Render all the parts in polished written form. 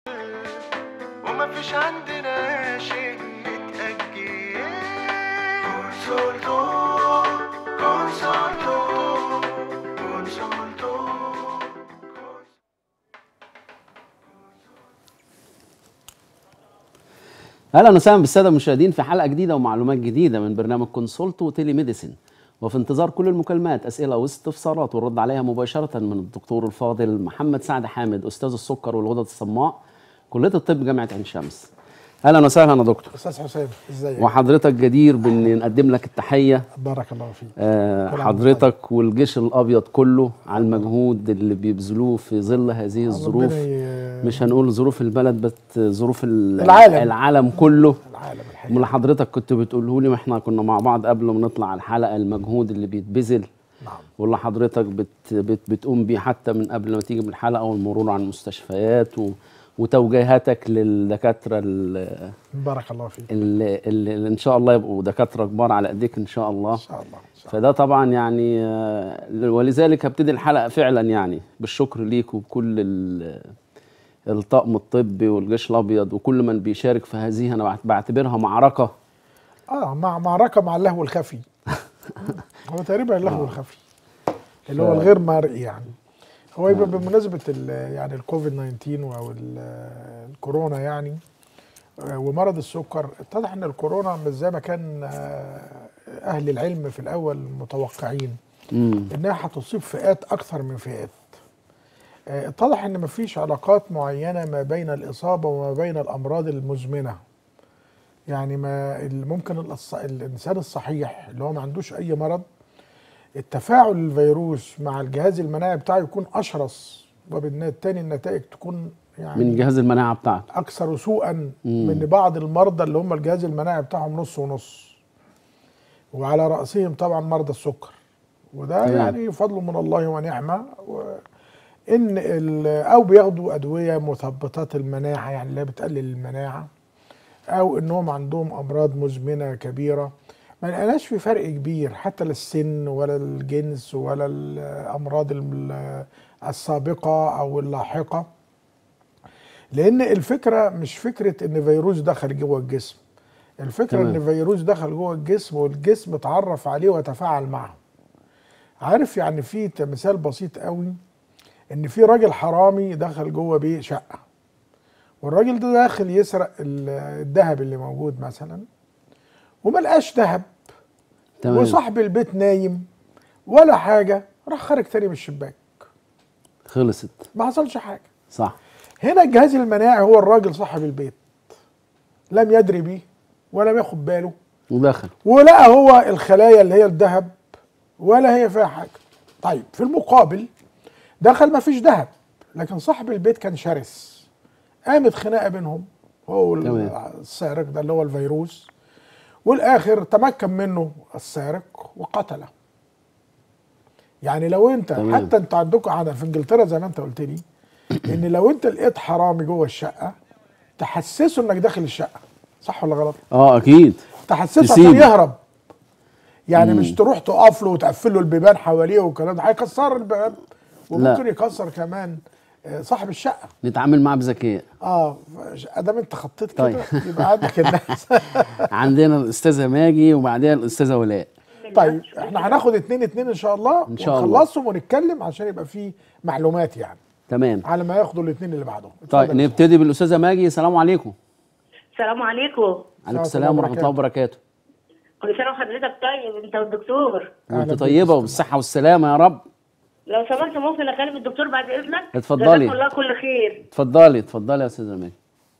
ومفيش عندنا شيء متأجل. كونسولتو كونسولتو كونسولتو. اهلا وسهلا بالساده المشاهدين في حلقه جديده ومعلومات جديده من برنامج كونسولتو وتيلي ميديسين، وفي انتظار كل المكالمات، اسئله واستفسارات والرد عليها مباشره من الدكتور الفاضل محمد سعد حامد، استاذ السكر والغدد الصماء، كليه الطب جامعه عين شمس. اهلا وسهلا يا دكتور. استاذ حسام، ازيك؟ وحضرتك جدير بان نقدم لك التحيه. بارك الله فيك. حضرتك والجيش الابيض كله على المجهود اللي بيبذلوه في ظل هذه الظروف، مش هنقول ظروف البلد بس ظروف العالم كله. العالم الحقيقي. اللي حضرتك كنت بتقوله لي، ما احنا كنا مع بعض قبل ما نطلع الحلقه، المجهود اللي بيتبذل. نعم. واللي حضرتك بتقوم بيه حتى من قبل ما تيجي من الحلقه، والمرور على المستشفيات وتوجيهاتك للدكاتره بارك الله فيك، اللي ان شاء الله يبقوا دكاتره كبار على ايديك ان شاء الله. ان شاء الله. فده طبعا يعني ولذلك هبتدي الحلقه فعلا يعني بالشكر ليك وبكل الطاقم الطبي والجيش الابيض وكل من بيشارك في هذه، انا بعتبرها معركه. معركه مع اللهو الخفي. هو تقريبا اللهو الخفي اللي هو الغير مرئي يعني. هو يبقى بمناسبه يعني الكوفيد 19 او الكورونا يعني ومرض السكر، اتضح ان الكورونا مش زي ما كان اهل العلم في الاول متوقعين انها هتصيب فئات اكثر من فئات. اتضح ان مفيش علاقات معينه ما بين الاصابه وما بين الامراض المزمنه. يعني ما ممكن الانسان الصحيح اللي هو ما عندوش اي مرض، التفاعل الفيروس مع الجهاز المناعي بتاعه يكون اشرس، وبالتالي النتائج تكون يعني من جهاز المناعه بتاعته اكثر سوءا من بعض المرضى اللي هم الجهاز المناعي بتاعهم نص ونص، وعلى راسهم طبعا مرضى السكر. وده يعني فضل من الله ونعمه. او بياخدوا ادويه مثبطات المناعه يعني اللي بتقلل المناعه، او انهم عندهم امراض مزمنه كبيره. ما لقيناش في فرق كبير حتى للسن ولا الجنس ولا الامراض السابقه او اللاحقه، لان الفكره مش فكره ان فيروس دخل جوه الجسم. الفكره ان فيروس دخل جوه الجسم والجسم اتعرف عليه وتفاعل معه. عارف يعني في مثال بسيط قوي، ان في راجل حرامي دخل جوه بيه شقه، والراجل ده داخل يسرق الذهب اللي موجود مثلا، وما لقاش ذهب، وصاحب البيت نايم ولا حاجه، راح خارج تاني من الشباك، خلصت، ما حصلش حاجه. صح. هنا الجهاز المناعي هو الراجل صاحب البيت، لم يدري بيه ولم ياخد باله، ودخل ولقى هو الخلايا اللي هي الذهب ولا هي فيها حاجه. طيب في المقابل دخل ما فيش ذهب، لكن صاحب البيت كان شرس، قامت خناقه بينهم هو السارق ده اللي هو الفيروس، والاخر تمكن منه السارق وقتله. يعني لو انت حتى انت عندكم في انجلترا زي ما انت قلت لي، ان لو انت لقيت حرامي جوه الشقه تحسسه انك داخل الشقه، صح ولا غلط؟ اكيد تحسسه عشان يهرب. يعني مش تروح تقف له وتقفل له البيبان حواليه والكلام ده، هيكسر الباب وممكن يكسر كمان صاحب الشقه. نتعامل معاه بذكاء. ادام انت خطيت كده يبقى عندك الناس. عندنا الاستاذه ماجي وبعدين الاستاذه ولاء. طيب احنا هناخد 2 ان شاء الله، ونخلصهم ونتكلم عشان يبقى في معلومات يعني. تمام. على ما ياخدوا الاثنين اللي بعدهم. طيب نبتدي بالاستاذه ماجي. السلام عليكم. السلام عليكم. عليكم السلام ورحمه الله وبركاته. كل سنه وحضرتك طيب انت والدكتور. وانت طيبه وبالصحه والسلامه يا رب. لو سمحت ممكن اكلم الدكتور بعد اذنك؟ اتفضلي. جزاك الله كل خير. اتفضلي يا استاذه ماجي.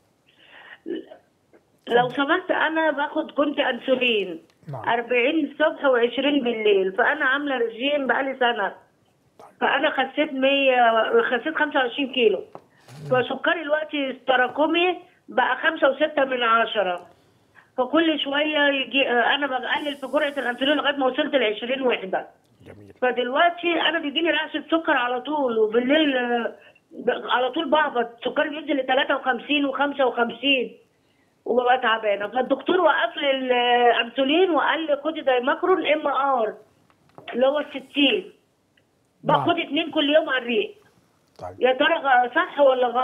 لو سمحت انا كنت انسولين 40 الصبح و20 بالليل، فانا عامله رجيم بقالي سنه، فانا خسيت 25 كيلو، فسكري دلوقتي تراكمي بقى 5.6، فكل شويه يجي انا بقلل في جرعه الانسولين لغايه ما وصلت ل 20 وحده. جميل. فدلوقتي انا بيجيني رعشه سكر على طول، وبالليل على طول بهبط، سكري بينزل ل 53 و55 وببقى تعبانه. فالدكتور وقف لي الانسولين وقال لي خدي دايماكرون MR اللي هو 60، باخد 2 كل يوم على الريق. طيب يا ترى صح ولا غلط؟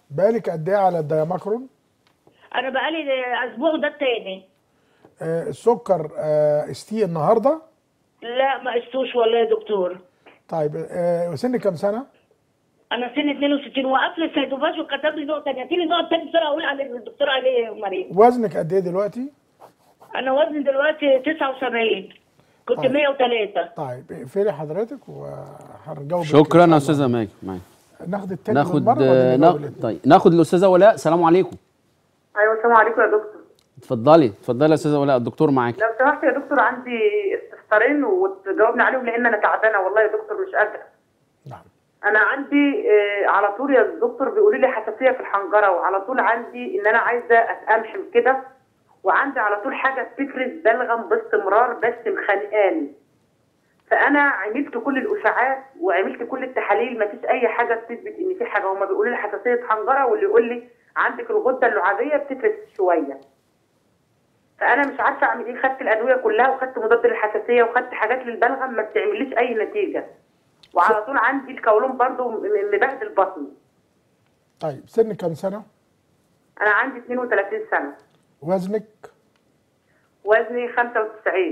بقالك قد ايه على الدايماكرون؟ انا بقالي اسبوع ده التاني. السكر استيه النهارده؟ لا ما قستوش والله يا دكتور. طيب وسنك كام سنه؟ انا سني 62 وقفل السيدوفاج وكتب لي نقطه ثانيه، اديني نقطه ثانيه بسرعه اقول على الدكتور عليه يا مريم. وزنك قد ايه دلوقتي؟ انا وزني دلوقتي 79، كنت طيب. 103. طيب اقفلي حضرتك وهنجاوب. شكرا يا استاذه ماجد. معاك ناخد التاني ناخد ولا طيب ناخد الاستاذه ولاء. السلام عليكم. ايوه السلام عليكم يا دكتور. اتفضلي يا استاذه ولاء، الدكتور معاك. لو سمحت يا دكتور عندي استفسارين وتجاوبني عليهم لان انا تعبانه والله يا دكتور مش قادره. نعم. انا عندي على طول يا دكتور بيقولوا لي حساسيه في الحنجره، وعلى طول عندي ان انا عايزه اتقمحم كده، وعندي على طول حاجه بتفرز بلغم باستمرار بس مخانقاني. فانا عملت كل الاشاعات وعملت كل التحاليل، ما فيش اي حاجه بتثبت ان في حاجه. هما بيقولوا لي حساسيه حنجره، واللي يقول لي عندك الغده اللعابيه بتفرز شويه. فانا مش عارفه اعمل ايه، خدت الادويه كلها وخدت مضاد للحساسيه وخدت حاجات للبلغم ما بتعمليش اي نتيجه. وعلى طول عندي القولون برضو مبهدل بطني. طيب سنك كام سنه؟ انا عندي 32 سنه. وزنك؟ وزني 95.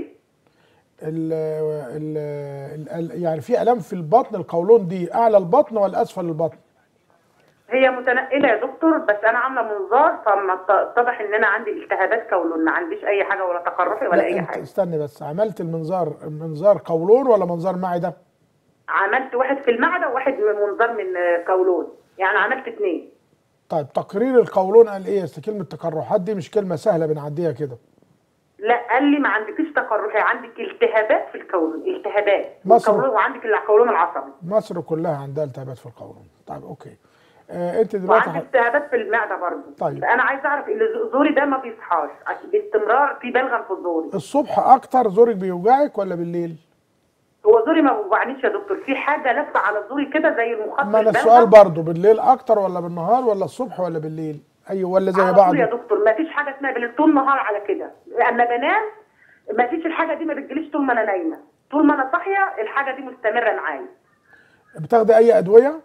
يعني في الام في البطن، القولون دي اعلى البطن ولا اسفل البطن؟ هي متنقله يا دكتور، بس انا عامله منظار فما اتضح ان انا عندي التهابات قولون، ما عنديش اي حاجه ولا تقرحي ولا اي حاجه. استني بس، عملت منظار قولون ولا منظار معده؟ عملت واحد في المعده وواحد منظار من قولون، يعني عملت 2. طيب تقرير القولون قال ايه؟ اصل كلمه تقرحات دي مش كلمه سهله بنعديها كده. لا قال لي ما عندكيش تقرحي، عندك التهابات في القولون، التهابات مصر القولون، وعندك القولون العصبي. مصر كلها عندها التهابات في القولون. طيب اوكي. انت دلوقتي وعندي التهابات في المعده برضه. طيب انا عايزه اعرف ان زوري ده ما بيصحاش باستمرار، في بلغم في زوري. الصبح اكتر زورك بيوجعك ولا بالليل؟ هو زوري ما بيوجعنيش يا دكتور، في حاجه لفه على زوري كده زي المخاط. ما انا السؤال برضه بالليل اكتر ولا بالنهار ولا الصبح ولا بالليل؟ ايوه ولا زي بعض؟ يا دكتور ما فيش حاجه اسمها بالليل، طول النهار على كده. اما بنام ما فيش الحاجه دي، ما بتجيليش طول ما انا نايمه، طول ما انا صاحيه الحاجه دي مستمره معايا. بتاخدي اي ادويه؟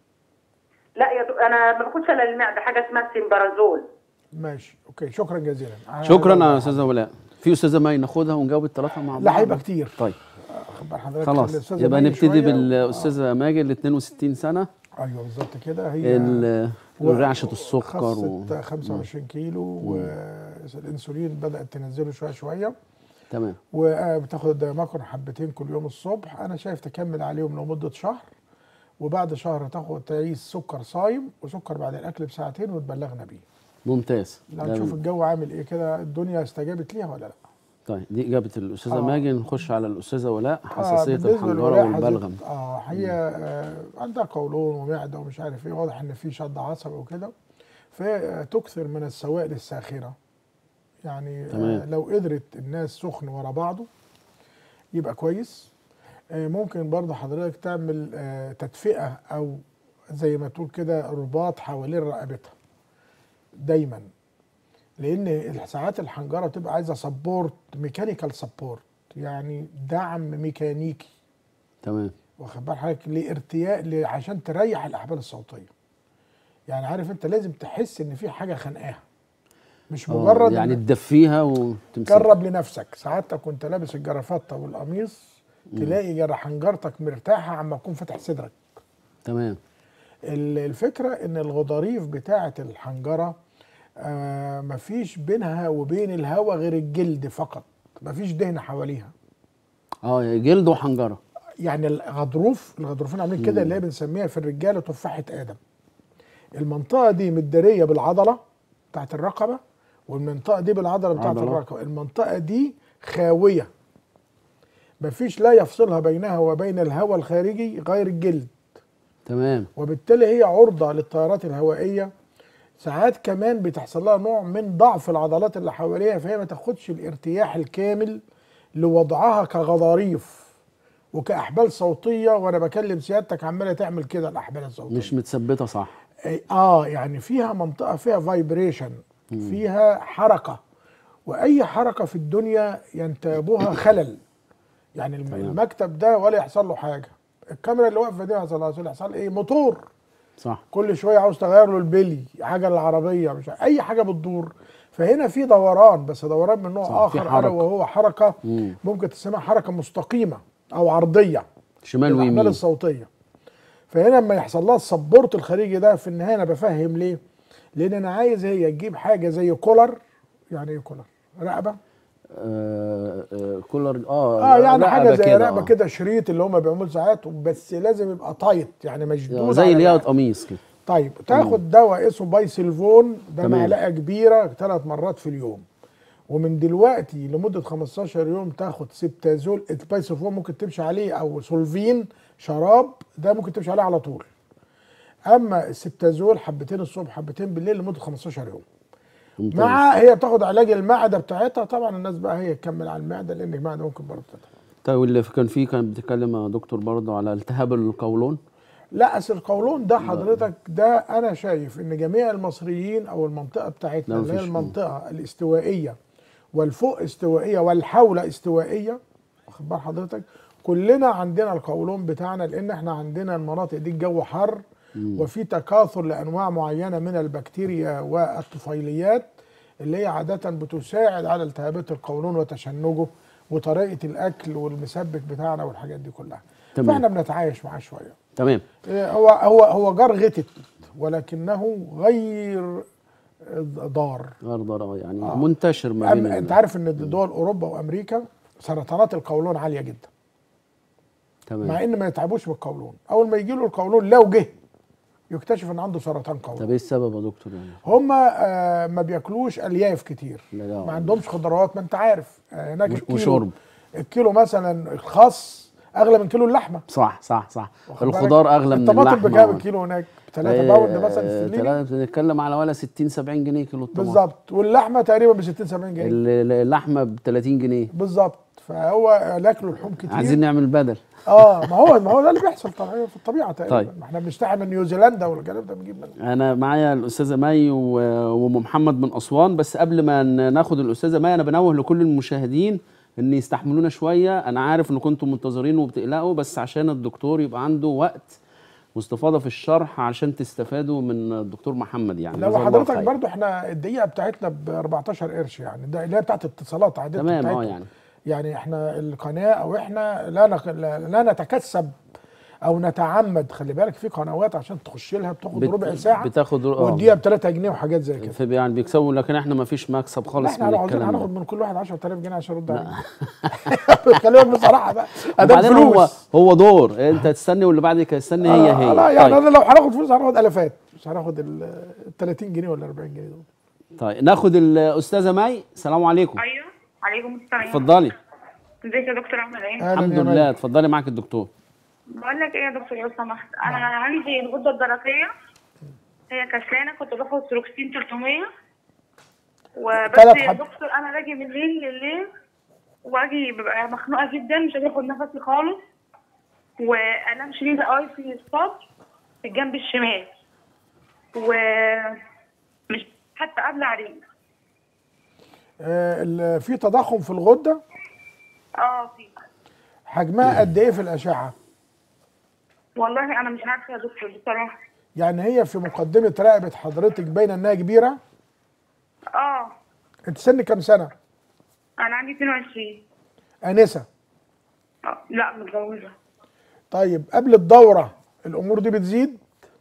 لا يا دكتور انا ما باخدش الا المعده، حاجه اسمها سيمبرازول. ماشي اوكي، شكرا جزيلا. شكرا يا استاذه ولاء. في استاذه مي ناخدها ونجاوب الثلاثه مع بعض؟ لا هيبقى كتير. طيب خلاص يبقى نبتدي بالاستاذه ماجد اللي 62 سنه. ايوه بالظبط كده. هي رعشه السكر خست 25 كيلو والانسولين بدات تنزله شويه. تمام. وبتاخد الدايماكرون حبتين كل يوم الصبح. انا شايف تكمل عليهم لمده شهر، وبعد شهر تاخد تعيش سكر صايم وسكر بعد الاكل بساعتين وتبلغنا بيه. ممتاز. نشوف الجو عامل ايه كده، الدنيا استجابت ليها ولا لا. طيب دي اجابه الاستاذه ماجد. نخش على الاستاذه ولاء. حساسيه الحنجره والبلغم. هي عندها قولون ومعده ومش عارف ايه، واضح ان في شد عصبي وكده، فتكثر من السوائل الساخره. يعني لو قدرت الناس سخن ورا بعضه يبقى كويس. ممكن برضه حضرتك تعمل تدفئه او زي ما تقول كده رباط حوالين رقبتها دايما، لان ساعات الحنجره بتبقى عايزه سبورت، ميكانيكال سبورت، يعني دعم ميكانيكي. تمام. واخد بال حضرتك؟ لارتياء عشان تريح الاحبال الصوتيه. يعني عارف انت لازم تحس ان في حاجه خانقاها، مش مجرد يعني تدفيها وتمسك. جرب لنفسك ساعتك وانت لابس الجرافطه والقميص تلاقي حنجرتك مرتاحه عما تكون فاتح صدرك. تمام. الفكره ان الغضاريف بتاعه الحنجره مفيش بينها وبين الهواء غير الجلد فقط، مفيش دهن حواليها. جلد وحنجره. يعني الغضروفين عاملين كده، اللي هي بنسميها في الرجاله تفاحه ادم. المنطقه دي متداريه بالعضله بتاعت الرقبه، والمنطقه دي بالعضله بتاعت الرقبه. المنطقه دي خاويه، مفيش لا يفصلها بينها وبين الهواء الخارجي غير الجلد. تمام. وبالتالي هي عرضه للتيارات الهوائيه. ساعات كمان بتحصل لها نوع من ضعف العضلات اللي حواليها، فهي ما تاخدش الارتياح الكامل لوضعها كغضاريف وكأحبال صوتيه. وانا بكلم سيادتك عماله تعمل كده الاحبال الصوتيه مش متثبته صح. يعني فيها منطقه فيها فايبريشن، فيها حركه، واي حركه في الدنيا ينتابها خلل. يعني المكتب ده ولا يحصل له حاجه، الكاميرا اللي واقفه دي يحصل ايه؟ موتور. صح. كل شويه عاوز تغير له البلي، عجل العربيه، مش اي حاجه بتدور. فهنا في دوران، بس دوران من نوع اخر، الا وهو حركه ممكن تسمى حركه مستقيمه او عرضيه شمال ويمين، الاحمال الصوتيه. فهنا لما يحصل لها السبورت الخارجي ده، في النهايه انا بفهم ليه؟ لان انا عايز هي تجيب حاجه زي كولر. يعني ايه كولر؟ رقبه. كولر. يعني حاجه زي رقبه كده، شريط اللي هم بيعملوا ساعات، بس لازم يبقى تايت، يعني مشدود زي اللي هي قميص كده. طيب تاخد دواء اسمه بايسلفون، ده معلقه كبيره 3 مرات في اليوم. ومن دلوقتي لمده 15 يوم تاخد سبتازول. البايسلفون ممكن تمشي عليه، او سولفين شراب، ده ممكن تمشي عليه على طول. اما السبتازول حبتين الصبح حبتين بالليل لمده 15 يوم. ممتاز. مع هي بتاخد علاج المعده بتاعتها. طبعا الناس بقى هي تكمل على المعده، لان المعده ممكن برضه تتعب. طيب واللي كان بيتكلم يا دكتور برضه على التهاب القولون. لا، اصل القولون ده حضرتك، ده انا شايف ان جميع المصريين او المنطقه بتاعتنا اللي هي المنطقه الاستوائيه والفوق استوائيه والحول استوائيه، واخد بال حضرتك، كلنا عندنا القولون بتاعنا، لان احنا عندنا المناطق دي الجو حر وفي تكاثر لانواع معينه من البكتيريا والطفيليات اللي هي عاده بتساعد على التهابات القولون وتشنجه وطريقه الاكل والمسبك بتاعنا والحاجات دي كلها. تمام. فاحنا بنتعايش معاه شويه. تمام. هو جار غتت، ولكنه غير ضار. يعني منتشر ما بين انت عارف ان دول اوروبا وامريكا سرطانات القولون عاليه جدا. تمام. مع ان ما يتعبوش بالقولون، اول ما يجي له القولون لو جه يكتشف ان عنده سرطان قولون. طب ايه السبب يا دكتور؟ يعني هم ما بياكلوش الياف كتير، ما عندهمش خضروات، ما انت عارف هناك وشرب. الكيلو مثلا الخاص اغلى من كيلو اللحمه. صح. الخضار اغلى من اللحمه. الطماطم بكام الكيلو هناك؟ ب 3 باوند مثلا استرليني. بنتكلم على ولا 60 70 جنيه كيلو الطماطم. بالظبط. واللحمه تقريبا ب 60 70 جنيه. اللحمه ب 30 جنيه بالظبط. فهو الاكل لحوم كتير. عايزين نعمل بدل. ما هو ده اللي بيحصل في الطبيعه تقريبا. طيب. احنا بنشتغل من نيوزيلندا والكلام ده بنجيب منه. انا معايا الاستاذه مي وام محمد من اسوان، بس قبل ما ناخد الاستاذه مي انا بنوه لكل المشاهدين ان يستحملونا شويه. انا عارف ان كنتم منتظرين وبتقلقوا، بس عشان الدكتور يبقى عنده وقت واستفاضه في الشرح عشان تستفادوا من الدكتور محمد. يعني لو حضرتك برضو احنا الدقيقه بتاعتنا ب 14 قرش، يعني ده اللي هي بتاعت اتصالات عاديه. تمام. يعني احنا القناه او احنا لا نتكسب او نتعمد. خلي بالك في قنوات عشان تخش لها بتاخد ربع ساعه، بتاخد والدقيقه ب 3 جنيه وحاجات زي كده. يعني بيكسبوا، لكن احنا ما فيش مكسب خالص من الكلام ده. هناخد من كل واحد 10000 جنيه عشان ارد عليه. بتكلمك بصراحه بقى. ده فلوس. هو دور انت تستني واللي بعدك يستني. هي لا يعني طيب. انا لو هناخد فلوس هناخد الافات، مش هناخد ال 30 جنيه ولا 40 جنيه دول. طيب ناخد الاستاذه مي. السلام عليكم. ايوه عليكم السلام. اتفضلي. ازيك يا دكتور؟ عامل ايه؟ الحمد لله. اتفضلي معاك الدكتور. بقول لك ايه يا دكتور لو سمحت، انا عندي الغده الدرقيه هي كسلانه، كنت باخد سروكسين 300 وبس يا دكتور. انا باجي من الليل لليل واجي ببقى مخنوقه جدا، مش قادره اخد نفسي خالص، والام شديده قوي في الصدر في الجنب الشمال، ومش حتى قبل عليه. في تضخم في الغده؟ في. حجمها قد ايه في الاشعه؟ والله انا مش عارفه يا دكتور بصراحه. يعني هي في مقدمه رقبه حضرتك باينه انها كبيره؟ انت سن كام سنه؟ انا عندي 22. انسه؟ لا متجوزه. طيب قبل الدوره الامور دي بتزيد؟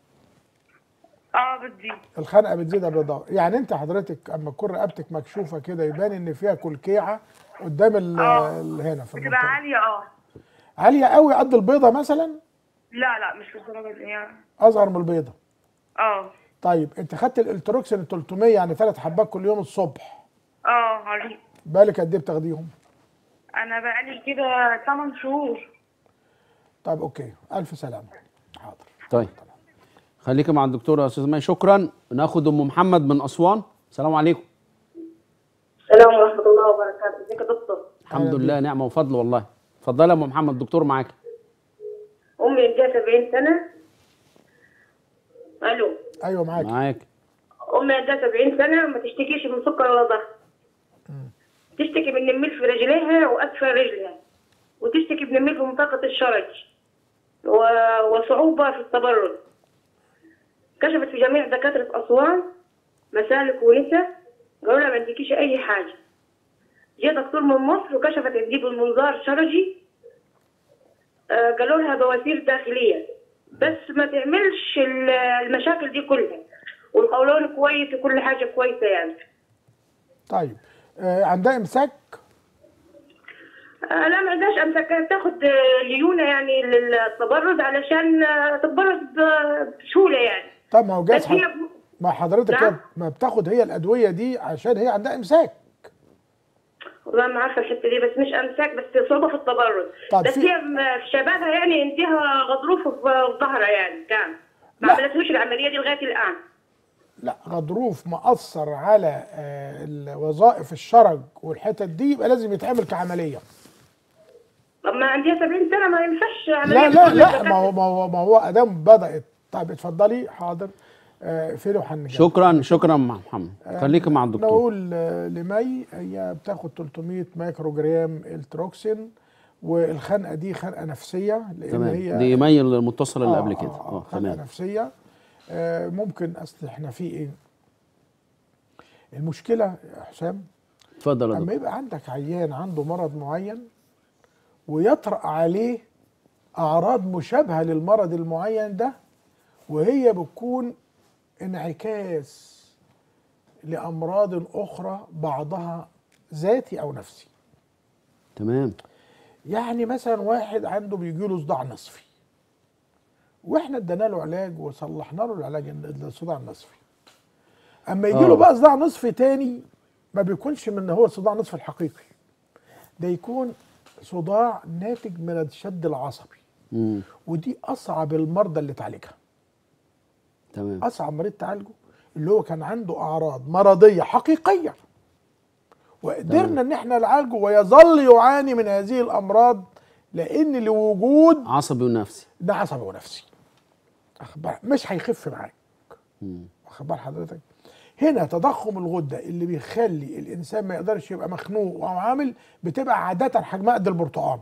بتزيد. الخنقه بتزيد قبل الدوره. يعني انت حضرتك اما تكون رقبتك مكشوفه كده يبان ان فيها كلكيعه قدام هنا في بتبقى عاليه. عاليه قوي قد البيضه مثلا؟ لا مش للدرجه دي يعني. اصغر من البيضه. طيب انت خدت الالتروكسين 300 يعني 3 حبات كل يوم الصبح؟ عليك. بالك قد ايه بتاخديهم؟ انا بقالي كده 8 شهور. طيب اوكي، الف سلامه. حاضر. طيب خليكي مع الدكتوره يا استاذه مي. شكرا. ناخد ام محمد من اسوان. السلام عليكم. السلام ورحمه الله وبركاته. ازيك يا دكتور؟ الحمد لله، نعمه وفضل والله. اتفضلي يا ام محمد، الدكتور معاكي. امي عندها 70 سنه. الو. ايوه معاك. امي عندها 70 سنه وما تشتكيش من سكر ولا ضغط. تشتكي من نميل في رجليها واسفل رجلها، وتشتكي بنميل في منطقه الشرج وصعوبه في التبرد. كشفت في جميع دكاتره اسوان، مسالك ونسا، قالوا لها ما عندكيش اي حاجه. جه دكتور من مصر وكشفت عندي بالمنظار شرجي، قالوا لها بواسير داخليه بس ما تعملش المشاكل دي كلها، والقولون كويس وكل حاجه كويسه يعني. طيب عندها امساك؟ لا ما عندهاش امساك، تاخد ليونه يعني للتبرد علشان تتبرد بسهوله يعني. طب ما هو جاز بس هي ما حضرتك نعم؟ ما بتاخد هي الادويه دي عشان هي عندها امساك؟ والله ما عارفه الحته دي، بس مش امساك، بس صعوبه في التبرد. طب بس هي في شبابها يعني عندها غضروف في ظهرها يعني، كان ما لا. عملتهوش العمليه دي لغايه الان. لا، غضروف مأثر على وظائف الشرج والحتت دي يبقى لازم يتعمل كعمليه. طب ما عندها 70 سنه ما ينفعش عمليه. لا لا لا، ما هو ادام بدات. طيب اتفضلي. حاضر. فين وحن شكرا مع محمد. خليك مع الدكتور. نقول لمي هي بتاخد 300 مايكرو جرام التروكسين، والخنقه دي خنقه نفسيه لان تمام. هي دي مي المتصله اللي قبل كده. خنقه تمام. نفسيه. ممكن اصل احنا في ايه المشكله يا حسام؟ اتفضل يا اما دكتور. يبقى عندك عيان عنده مرض معين ويطرأ عليه اعراض مشابهه للمرض المعين ده، وهي بتكون انعكاس لامراض اخرى بعضها ذاتي او نفسي. تمام. يعني مثلا واحد عنده بيجيله صداع نصفي، واحنا ادينا له علاج وصلحنا له العلاج الصداع النصفي. اما يجي له بقى صداع نصفي تاني ما بيكونش من هو الصداع النصفي الحقيقي، ده يكون صداع ناتج من الشد العصبي. ودي اصعب المرضى اللي تعالجها. تمام. اصعب مريض تعالجه اللي هو كان عنده اعراض مرضيه حقيقيه وقدرنا ان احنا نعالجه ويظل يعاني من هذه الامراض لان لوجود عصبي ونفسي. ده عصبي ونفسي. مش هيخف معاك. واخد بال حضرتك؟ هنا تضخم الغده اللي بيخلي الانسان ما يقدرش يبقى مخنوق او عامل بتبقى عاده حجمها قد البرتقانه.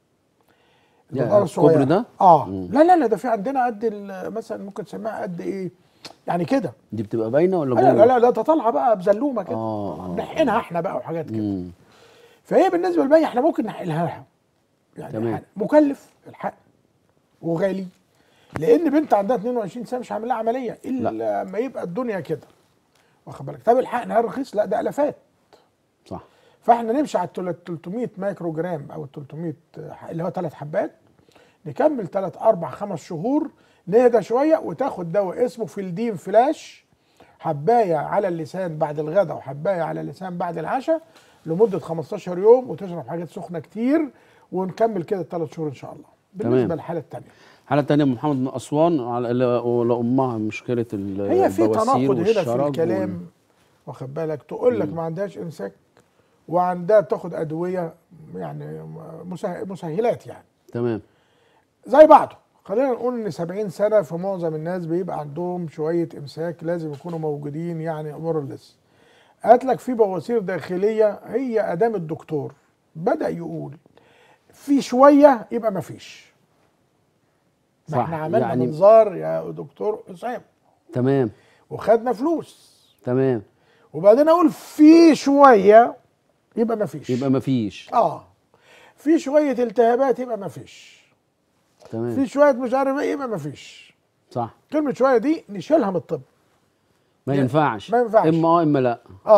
الكبر ده؟ لا لا لا، ده في عندنا قد مثلا ممكن تسميها قد ايه؟ يعني كده. دي بتبقى باينه ولا لا لا لا، ده طالعه بقى بزلومه كده. نحقنها احنا بقى وحاجات كده. فهي بالنسبه للباقي احنا ممكن نحقنها لها. يعني تمام. مكلف الحقن وغالي، لان بنت عندها 22 سنه مش هعمل لها عمليه الا لما يبقى الدنيا كده. واخد بالك؟ طب الحقن هل رخيص؟ لا، ده الافات. صح. فاحنا نمشي على 300 مايكرو جرام او 300 اللي هو 3 حبات، نكمل 3 4 5 شهور، نهدى شويه وتاخد دواء اسمه فيلدين فلاش، حبايه على اللسان بعد الغداء وحبايه على اللسان بعد العشاء لمده 15 يوم، وتشرب حاجات سخنه كتير، ونكمل كده 3 شهور ان شاء الله. بالنسبه للحاله الثانيه، الحاله الثانيه محمد من اسوان لامها مشكله هي في تناقض هنا في الكلام. واخد بالك؟ تقول لك ما عندهاش امساك وعندها بتاخد ادويه يعني مسهلات يعني. تمام. زي بعضه. خلينا نقول ان 70 سنه في معظم الناس بيبقى عندهم شويه امساك لازم يكونوا موجودين يعني مورلس. قالت لك في بواسير داخليه، هي ادام الدكتور بدا يقول في شويه يبقى ما فيش. صح. احنا عملنا يعني منظار يا دكتور حسام. تمام. وخدنا فلوس. تمام. وبعدين اقول في شويه يبقى ما فيش. يبقى ما فيش. في شويه التهابات يبقى ما فيش. تمام. في شويه مش عارف ايه يبقى ما فيش. صح. كلمه شويه دي نشيلها من الطب. ما ينفعش. ما ينفعش. اما لا.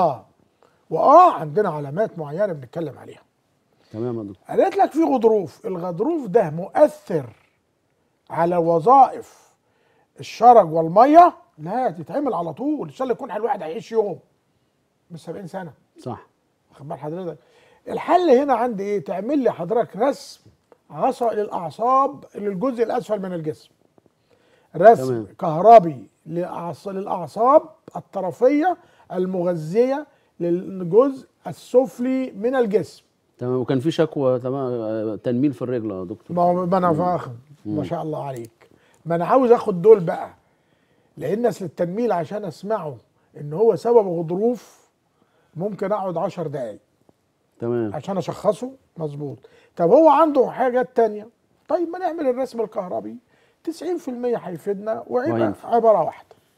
عندنا علامات معينه بنتكلم عليها. تمام يا دكتور. قالت لك في غضروف، الغضروف ده مؤثر على وظائف الشرج والميه، لا تتعمل على طول. ان شاء الله يكون الواحد هيعيش يوم مش 70 سنه. صح. واخد بال حضرتك؟ الحل هنا عندي ايه؟ تعمل لي حضرتك رسم عصا للاعصاب للجزء الاسفل من الجسم. رسم تمام. كهربي للاعصاب الطرفيه المغذيه للجزء السفلي من الجسم. تمام. وكان في شكوى تمام تنميل في الرجل يا دكتور. ما انا فاهم. ما شاء الله عليك. ما انا عاوز اخد دول بقى، لان اصل التنميل عشان اسمعه ان هو سبب غضروف ممكن اقعد 10 دقايق. تمام. عشان اشخصه مظبوط. طب هو عنده حاجات تانية، طيب ما نعمل الرسم الكهربي 90% هيفيدنا ويبقى عباره واحده.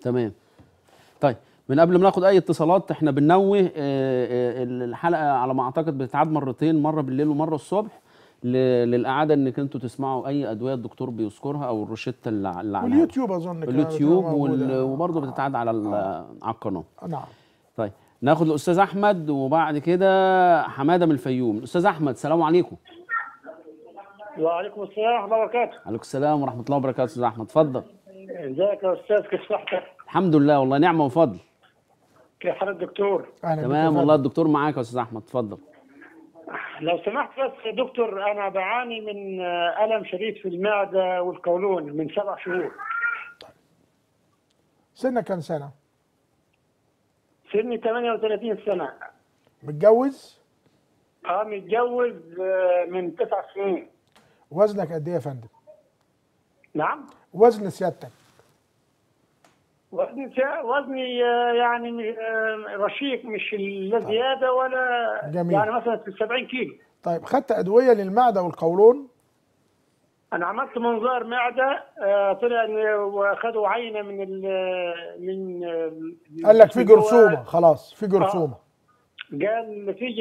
تمام. طيب من قبل ما ناخد اي اتصالات، احنا بننوه الحلقه على ما اعتقد بتتعاد مرتين، مره بالليل ومره الصبح، للاعاده انك انتوا تسمعوا اي ادويه الدكتور بيذكرها او الروشته اللي عليها. واليوتيوب اظن كمان اليوتيوب موجودة. وبرضه بتتعاد على على القناه. نعم. طيب ناخد الاستاذ احمد وبعد كده حماده من الفيوم. الاستاذ احمد السلام عليكم. وعليكم السلام ورحمه الله وبركاته. عليكم السلام ورحمه الله وبركاته. استاذ احمد اتفضل. ازيك يا استاذ، كيف صحتك؟ الحمد لله والله نعمه وفضل. كيف حال الدكتور؟ اهلا بك. تمام والله الدكتور معاك يا استاذ احمد اتفضل. لو سمحت بس يا دكتور، انا بعاني من الم شديد في المعده والقولون من 7 شهور. سنك كام سنه؟ سني 38 سنه. متجوز؟ متجوز من 9 سنين. وزنك قد ايه يا فندم؟ نعم؟ وزن سيادتك؟ وزني يعني رشيق، مش لا زياده ولا جميل. يعني مثلا في 70 كيلو. طيب خدت ادويه للمعده والقولون؟ انا عملت منظار معده، طلع واخدوا عينه من قال لك في جرثومه، خلاص في جرثومه. قال في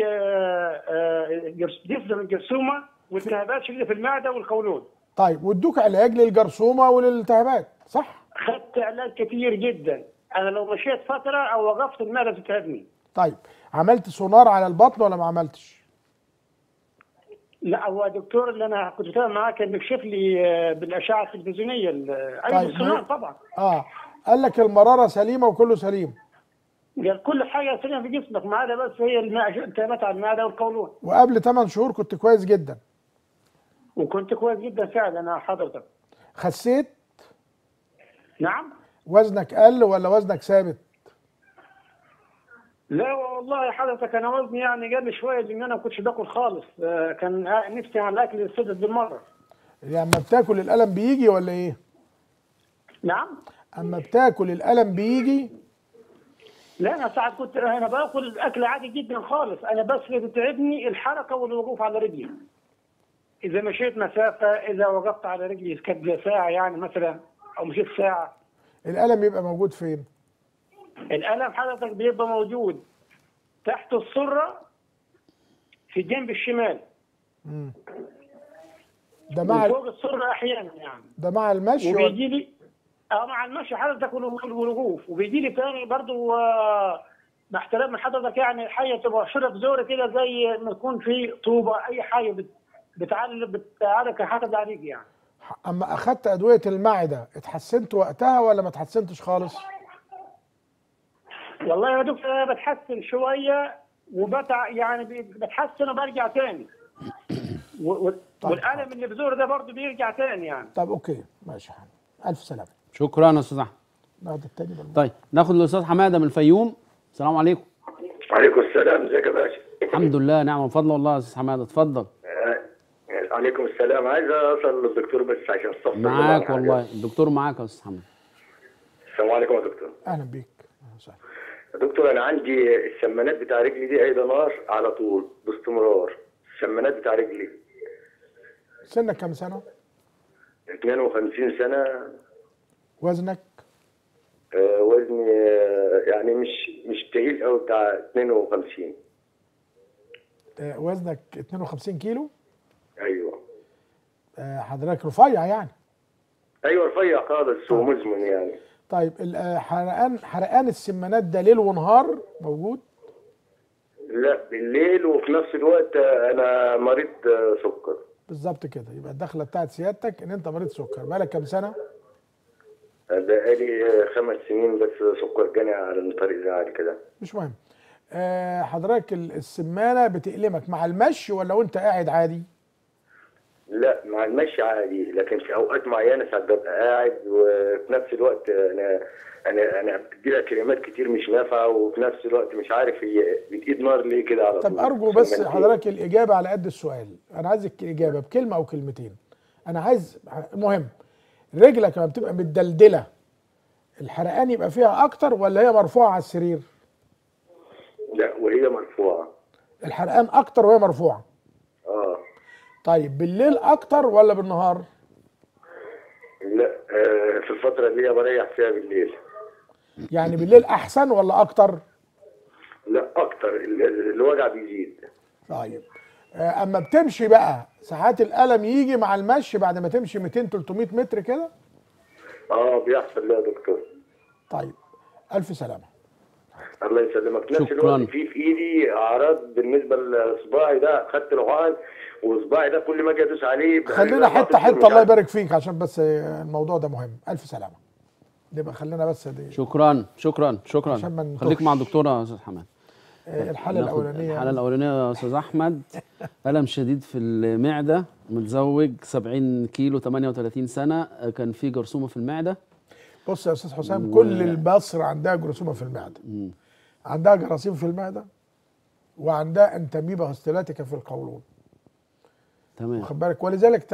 جفن الجرثومه والتهابات شديده في المعده والقولون. طيب وادوك علاج للجرثومه وللالتهابات صح؟ خدت علاج كتير جدا. انا لو مشيت فتره او وقفت المعده بتتعبني. طيب عملت سونار على البطن ولا ما عملتش؟ لا، هو دكتور اللي انا كنت بتابع معاه كان بيكشف لي بالاشعه التلفزيونيه. طيب بالسونار طبعا. قال لك المراره سليمه وكله سليم. قال كل حاجه سليمه في جسمك ما عدا بس هي التهابات على المعده والقولون. وقبل 8 شهور كنت كويس جدا. وكنت كويس جدا فعلا انا حضرتك. خسيت؟ نعم. وزنك قل ولا وزنك ثابت؟ لا والله حضرتك انا وزني يعني قل شويه لان انا ما كنتش باكل خالص. كان نفسي على الاكل السدد بالمره. يعني اما بتاكل الالم بيجي ولا ايه؟ نعم. اما بتاكل الالم بيجي؟ لا انا ساعات كنت انا باكل اكل عادي جدا خالص. انا بس اللي بتعبني الحركه والوقوف على رجلي. اذا مشيت مسافه، اذا وقفت على رجلي كانت ساعه يعني مثلا او مشيت ساعه. الالم يبقى موجود فين؟ الالم حضرتك بيبقى موجود تحت السره في الجنب الشمال. ده مع فوق السره احيانا يعني. ده مع المشي وبيجي لي مع المشي حضرتك والوقوف. وبيجي لي تاني برضه مع احترام من حضرتك يعني حاجه تبقى شرب زور كده زي ما يكون في طوبه اي حاجه بتعالج حاجه عليك يعني. اما اخدت ادويه المعده اتحسنت وقتها ولا ما اتحسنتش خالص؟ والله يا دكتور انا بتحسن شويه يعني بتحسن وبرجع تاني. والالم اللي بزور ده برضه بيرجع تاني يعني. طب اوكي ماشي يا حبيبي، الف سلامه. شكرا يا استاذ احمد. ناخد التاني بالمرة. طيب ناخد الاستاذ حماده من الفيوم. السلام عليكم. وعليكم السلام، ازيك يا باشا؟ الحمد لله نعم وفضل والله يا استاذ حماده اتفضل. عليكم السلام. عايز اوصل للدكتور بس عشان الصف. معاك والله الدكتور معاك يا استاذ حماده. السلام عليكم يا دكتور. اهلا بيك. اهلا وسهلا. يا دكتور انا عندي السمانات بتاع رجلي دي قايده نار على طول باستمرار. السمانات بتاع رجلي. سنك كام سنه؟ 52 سنه. وزنك؟ وزني يعني مش تقيل قوي، بتاع 52. وزنك 52 كيلو؟ ايوه. حضرتك رفيع يعني؟ ايوه رفيع خالص ومزمن يعني. طيب حرقان السمانات ده ليل ونهار موجود؟ لا بالليل، وفي نفس الوقت انا مريض سكر. بالظبط كده، يبقى الدخله بتاعت سيادتك ان انت مريض سكر. بقالك كام سنه؟ بقالي 5 سنين بس سكر جاني على طريق زي كده. مش مهم. حضرتك السمانه بتألمك مع المشي ولا وانت قاعد عادي؟ لا مع المشي عادي، لكن في اوقات معينه ساعات ببقى قاعد، وفي نفس الوقت انا بدي لها كلمات كتير مش نافعه، وفي نفس الوقت مش عارف هي بتقيد نار ليه كده على طول. طب ارجو بس حضرتك الاجابه على قد السؤال. انا عايزك الاجابه بكلمه او كلمتين. انا عايز المهم رجلك لما بتبقى متدلدله الحرقان يبقى فيها اكتر ولا هي مرفوعه على السرير؟ لا وهي مرفوعه. الحرقان اكتر وهي مرفوعه. طيب بالليل اكتر ولا بالنهار؟ لا في الفتره اللي هي بريح فيها بالليل. يعني بالليل احسن ولا اكتر؟ لا اكتر، الوجع بيزيد. طيب اما بتمشي بقى ساعات الالم يجي مع المشي بعد ما تمشي 200 300 متر كده؟ بيحصل لي يا دكتور. طيب الف سلامه. الله يسلمك. نفس الوقت في ايدي اعراض بالنسبه لصباعي ده، خدت العقد وصباعي ده كل ما اجي ادوس عليه خلينا حته الله يبارك فيك عشان بس الموضوع ده مهم. الف سلامه. يبقى خلينا بس دي. شكرا خليك مع الدكتوره يا استاذ حماد. الحاله الاولانيه يا استاذ احمد. الم شديد في المعده، متزوج، 70 كيلو، 38 سنه، كان في جرثومه في المعده. بص يا استاذ حسام، كل البصر عندها جرثومه في المعده. عندها جراثيم في المعده وعندها انتاميبا هستيلاتيكا في القولون. تمام. واخد بالك؟ ولذلك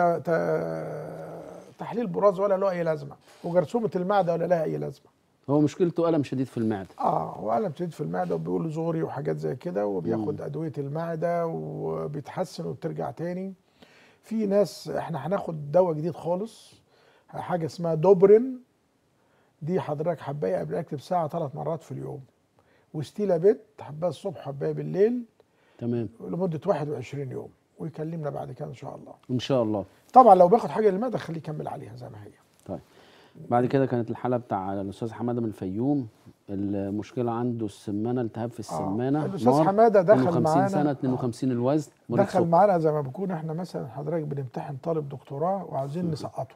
تحليل براز ولا له اي لازمه، وجرثومه المعده ولا لها اي لازمه. هو مشكلته الم شديد في المعده. هو الم شديد في المعده، وبيقول زوري وحاجات زي كده، وبياخد ادويه المعده وبيتحسن وبترجع تاني. في ناس احنا هناخد دواء جديد خالص، حاجه اسمها دوبرين. دي حضرتك حبايه قبل الاكل بساعه 3 مرات في اليوم، وستيلا بيت حبايه الصبح حبايه بالليل. تمام. لمده 21 يوم، ويكلمنا بعد كده ان شاء الله. ان شاء الله. طبعا لو بياخد حاجه للمعده خليه يكمل عليها زي ما هي. طيب بعد كده كانت الحاله بتاع الاستاذ حماده من الفيوم. المشكله عنده السمانه، التهاب في السمانه. الاستاذ حماده دخل 52 سنه، 52 الوزن، دخل معانا زي ما بكون احنا مثلا حضرتك بنمتحن طالب دكتوراه وعايزين نسقطه.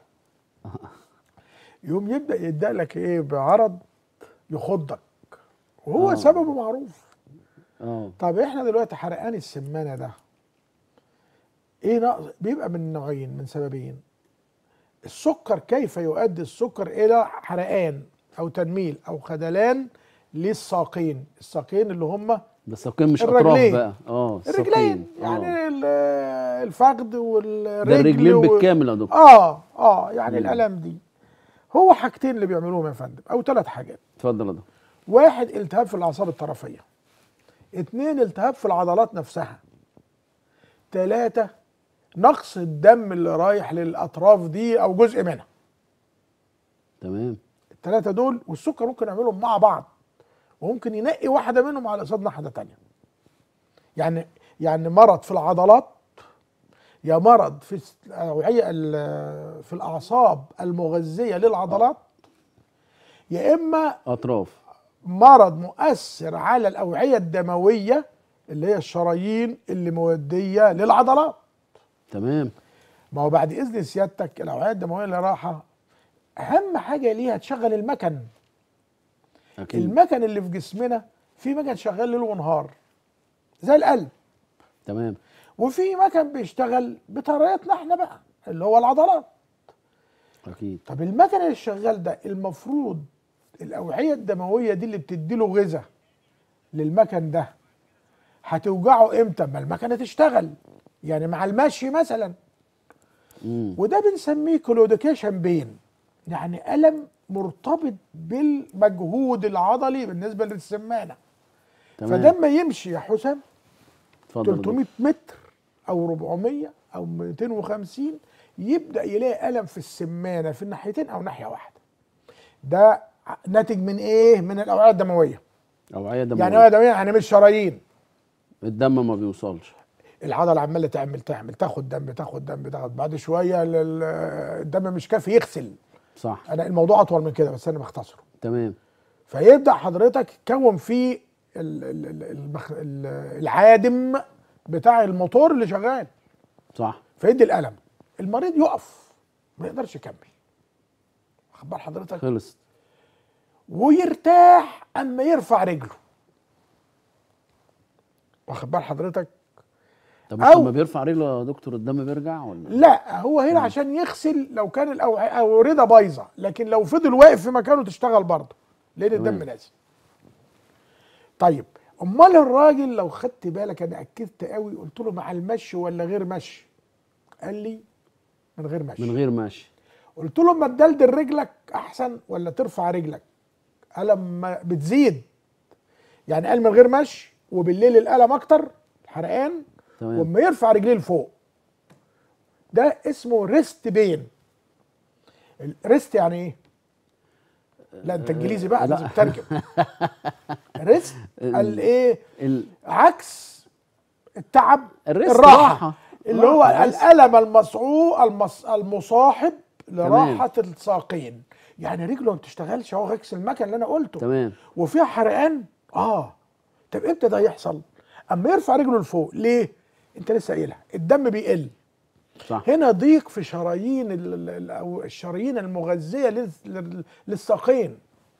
يوم يبدا يبدا لك ايه بعرض يخضك، وهو سببه معروف. طب احنا دلوقتي حرقان السمانه ده ايه نقص؟ بيبقى من نوعين، من سببين. السكر، كيف يؤدي السكر الى حرقان او تنميل او خدلان للساقين. الساقين اللي هم ده الساقين مش الرجلين. اطراف بقى. الرجلين يعني الفخذ والرجل ده الرجلين بالكامل يا دكتور. يعني الالم دي هو حاجتين اللي بيعملوهم يا فندم، او 3 حاجات. اتفضل يا دكتور. 1 التهاب في الاعصاب الطرفيه. 2 التهاب في العضلات نفسها. 3 نقص الدم اللي رايح للاطراف دي او جزء منها. تمام. ال3 دول، والسكر ممكن يعملهم مع بعض، وممكن ينقي واحده منهم على قصاد واحده تانيه. يعني مرض في العضلات، يا مرض في الاوعيه في الاعصاب المغذيه للعضلات، يا اما اطراف مرض مؤثر على الاوعيه الدمويه اللي هي الشرايين اللي موديه للعضلات. تمام. ما هو بعد اذن سيادتك الاوعيه الدمويه اللي رايحه اهم حاجه ليها تشغل المكن. أكيد. المكن اللي في جسمنا، في مكن شغال ليل ونهار زي القلب. تمام. وفي مكن بيشتغل بطريقتنا احنا بقى اللي هو العضلات. اكيد. طب المكن اللي شغال ده المفروض الاوعيه الدمويه دي اللي بتدي له غذاء للمكن ده هتوجعه امتى؟ ما المكنه تشتغل، يعني مع المشي مثلا. وده بنسميه كلوديكيشن بين، يعني الم مرتبط بالمجهود العضلي بالنسبه للسمانه. فده اما يمشي يا حسام 300 متر او 400 او 250 يبدا يلاقي الم في السمانه في الناحيتين او ناحيه واحده. ده ناتج من ايه؟ من الاوعيه الدمويه. اوعيه دمويه يعني اوعيه دمويه يعني مش شرايين، الدم ما بيوصلش. العضله عماله تعمل تاخد دم بعد شويه الدم مش كافي يغسل. صح. انا الموضوع اطول من كده بس انا بختصره. تمام. فيبدا حضرتك تكون فيه العادم بتاع الموتور اللي شغال. صح. فيدي الالم، المريض يقف ما يقدرش يكمل. واخد بال حضرتك؟ خلص. ويرتاح اما يرفع رجله. واخد بال حضرتك؟ طب مش لما بيرفع رجله يا دكتور الدم بيرجع ولا؟ لا، هو هنا عشان يغسل لو كان الاورده بايظه، لكن لو فضل واقف في مكانه تشتغل برضه لان الدم نازل. طيب امال الراجل لو خدت بالك انا اكدت قوي قلت له مع المشي ولا غير مشي؟ قال لي من غير مشي. من غير مشي. قلت له ما تدلدل رجلك احسن ولا ترفع رجلك؟ قال لما بتزيد، يعني قال من غير مشي وبالليل الالم اكتر الحرقان. تمام. وما يرفع رجليه لفوق ده اسمه ريست بين. الريست يعني ايه؟ لا انت انجليزي بقى، لا. لازم تترجم. ريست الايه؟ عكس التعب، الراحه اللي هو الالم المصاحب لراحه الساقين. يعني رجله ما بتشتغلش، هو عكس المكن اللي انا قلته. تمام. وفيها حرقان. طب امتى ده يحصل؟ اما يرفع رجله لفوق. ليه؟ انت لسه قايلها، الدم بيقل. صح. هنا ضيق في شرايين او الشرايين المغذيه للساقين،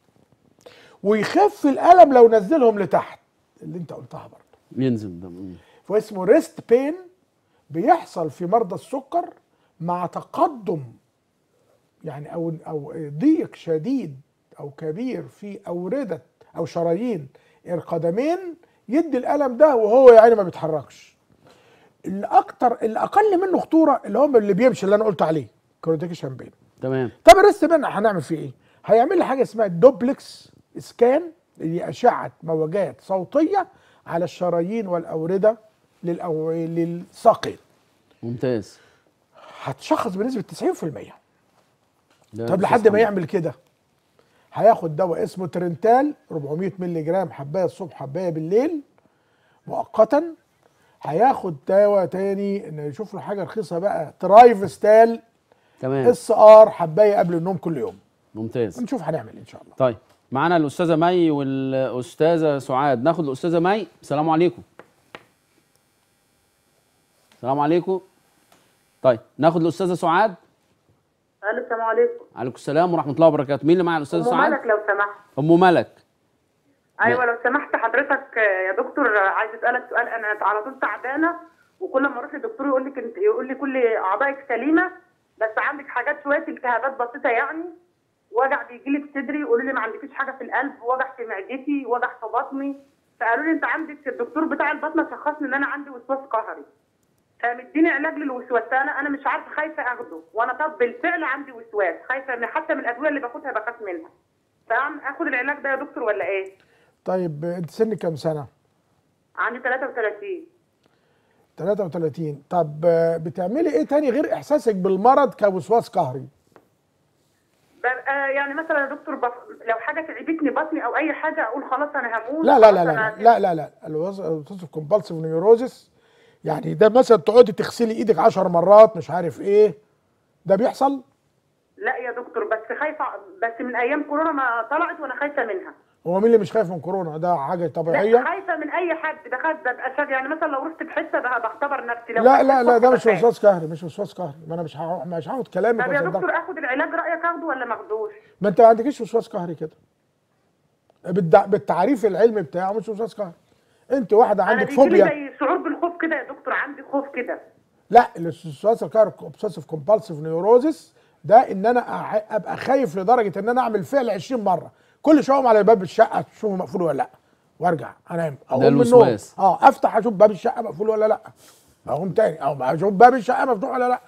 ويخف الالم لو نزلهم لتحت، اللي انت قلتها برضه ينزل دم. فاسمه ريست بين. بيحصل في مرضى السكر مع تقدم يعني او ضيق شديد او كبير في اورده او شرايين القدمين، يدي الالم ده وهو يعني ما بيتحركش. اللي اقل منه خطوره اللي هم اللي بيمشي، اللي انا قلت عليه كورتيكيشن بين. تمام. طب الريست بين هنعمل فيه ايه؟ هيعمل لي حاجه اسمها الدوبلكس سكان، اللي اشعه موجات صوتيه على الشرايين والاورده للساقين. ممتاز. هتشخص بنسبه 90%. طب لحد ما يعمل كده هياخد دواء اسمه ترنتال 400 مللي جرام، حبايه الصبح حبايه بالليل مؤقتا. هياخد دواء تاني ان يشوف له حاجه رخيصه بقى، ترايفستال تمام SR حبايه قبل النوم كل يوم. ممتاز. نشوف هنعمل ان شاء الله. طيب معانا الاستاذه مي والاستاذه سعاد. ناخد الاستاذه مي. السلام عليكم. السلام عليكم. طيب ناخد الاستاذه سعاد. السلام عليكم. عليكم السلام ورحمه الله وبركاته. مين اللي معايا؟ الاستاذه سعاد. ام ملك لو سمحت. ام ملك. ايوه لو سمحت حضرتك يا دكتور، عايز اسالك سؤال. انا على طول تعبانه، وكل ما اروح للدكتور يقول لي كل اعضائك سليمه، بس عندك حاجات شويه التهابات بسيطه يعني، وجع بيجي لي في صدري، يقولوا لي ما عندكيش حاجه في القلب، وجع في معدتي، وجع في بطني. فقالوا لي انت عندك، الدكتور بتاع البطنه شخصني ان انا عندي وسواس قهري، فمديني علاج للوسواس. انا مش عارفه، خايفه اخده، وانا طب بالفعل عندي وسواس، خايفه حتى من الادويه اللي باخدها بخاف منها. فاخد العلاج ده يا دكتور ولا ايه؟ طيب انت سنك كام سنه؟ عندي 33. 33. طب بتعملي ايه تاني غير احساسك بالمرض كوسواس قهري؟ يعني مثلا يا دكتور لو حاجه تعبتني بطني او اي حاجه اقول خلاص انا هموت. لا لا لا لا لا لا لا الوسواس كومبالسيف نيوروزس، يعني ده مثلا تقعدي تغسلي ايدك 10 مرات مش عارف ايه، ده بيحصل؟ لا يا دكتور، بس خايفه، بس من ايام كورونا ما طلعت وانا خايفه منها. هو مين اللي مش خايف من كورونا؟ ده حاجه طبيعيه. لا خايفه من اي حد، ببقى يعني مثلا لو رحت بحته بختبر نفسي. لو لا لا لا ده مش وسواس قهري، مش وسواس قهري. ما انا مش هاخد كلامك. طب يا دكتور اخد العلاج، رايك اخده ولا ما اخدوش؟ ما انت ما عندكيش وسواس قهري كده بالتعريف العلمي بتاعه، مش وسواس قهري. انت واحده عندك فوبيا. انا زي شعور بالخوف كده يا دكتور، عندي خوف كده. لا الوسواس القهري اوبسيسيف كومبالسيف نيوروزس ده ان انا ابقى خايف لدرجه ان انا اعمل فعل 20 مره، كل شويه اقوم على باب الشقه اشوفه مقفول ولا لا، وارجع انام، اقوم من النوم افتح اشوف باب الشقه مقفول ولا لا، اقوم تاني او اشوف باب الشقه مفتوح ولا لا.